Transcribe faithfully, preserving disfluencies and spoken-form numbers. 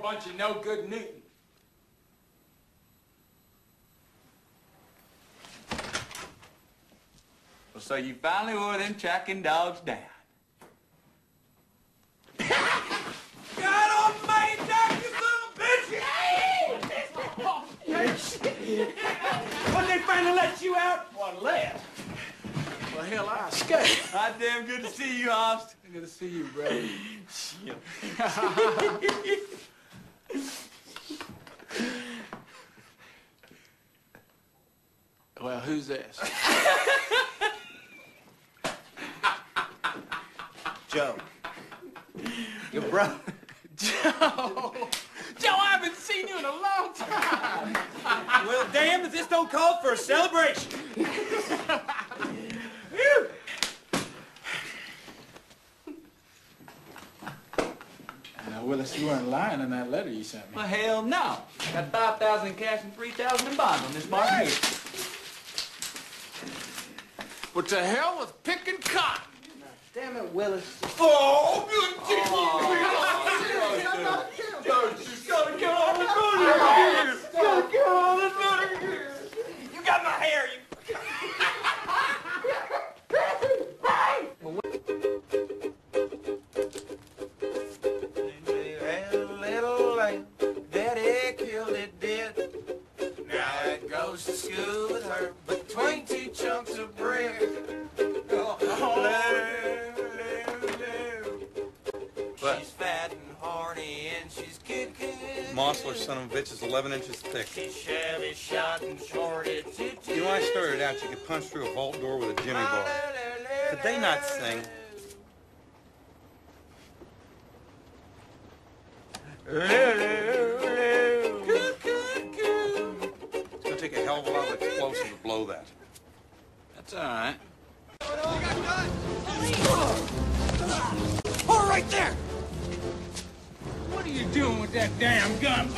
bunch of no-good Newtons. Well, so you finally wore them tracking dogs down. God almighty, Doc, you son of a bitch! When they finally let you out? One left. Well, hell, I escaped. Ah, damn good to see you, Host. Good to see you, brother. Shit. Well, who's this? Joe. Your brother. Joe! Joe, I haven't seen you in a long time! Well, damn, if this don't call for a celebration. Now, Willis, you weren't lying in that letter you sent me. Well, hell no. Got five thousand in cash and three thousand in bonds on this bar here. What the hell with picking cotton? Damn it, Willis. Oh, good George, you gotta get all the money here. Gotta get all the money here. You got my hair, you... Little lamb, Daddy killed it dead. Now it goes to school with her between two chunks of bread. Oh, she's fat and horny and she's good, good. Mossler, son of a bitch, is eleven inches thick. She's shabby, shot and shorted. You know, I started out, you could punch through a vault door with a jimmy bar. Could they not sing? It's gonna take a hell of a lot of explosive to blow that. That's all right. Oh, right there! What are you doing with that damn gun?